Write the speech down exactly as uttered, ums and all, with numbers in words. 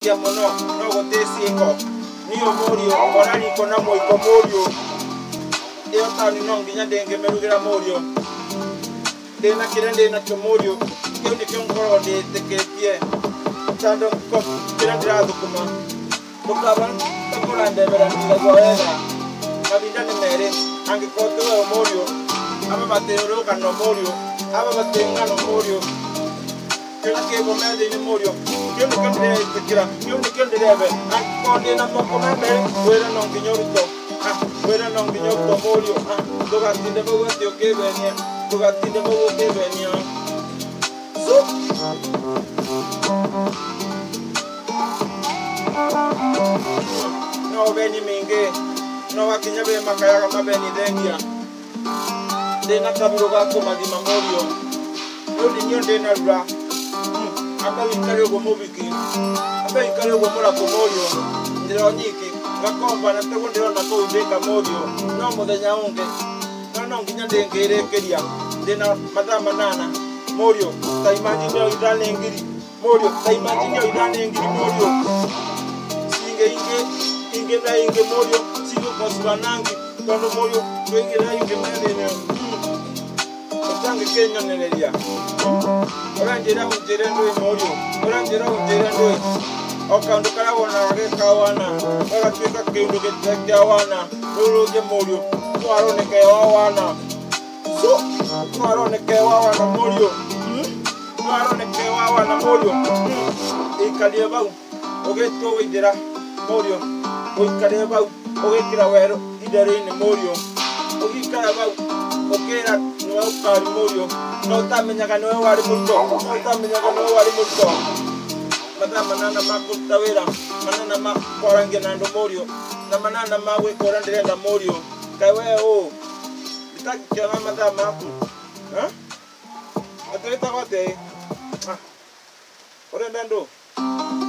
kia mono no gutecieko niyo morio orari kona moiko morio iyo tani no nginya ndengemerugira morio ndena kire ndena kyo morio kyo ni kyo ngoro nditeketie tando ko kira ndirathukuma ndukaba ndakora ndebera ndagwa wega kabinda ni mere angikoto we morio aba batero kano morio aba batenga no morio kila kebo mede ni morio kyo ni kende tekira kyo ni kende rebe akonde na moko mebe wera no nginyoruto ah wera no nginyoruto morio ah dogatinde bogo tio kebenia dogatinde bogo kebenia so no beni minge no wakinya be makaya kama beni dengia dena kabiro gako madima morio yoni nyo dena rura amba ikare go mobiki amba ikare go mora ko morio ndiro nyiki gakomba na tego ndiro na ko ndeka morio no muthenya unge no no nginya ndengere keria dena madama nana morio taimaji nyo idane ngiri morio taimaji nyo idane ngiri morio singe inge inge na inge morio sigo koswanangi tondo morio twenge na inge mene tangi Kenya neneria oranjira ujire ndo morio oranjira ujire ndo okando kala wona wage kawana wala tweka kindu getekya wana luluge morio twarone ke wana so twarone ke wana morio twarone ke wana morio ikalie bau ogeto widira morio oikalie bau ogekira wero idarene morio ogikara bau okera no ukari morio no tamenyaga no wari muto no tamenyaga no wari muto mata manana makutawira manana makorange nando morio na manana mawe korandire nda morio kaiwe o bitaki kama mata maku ha ateta kote ah ore ndando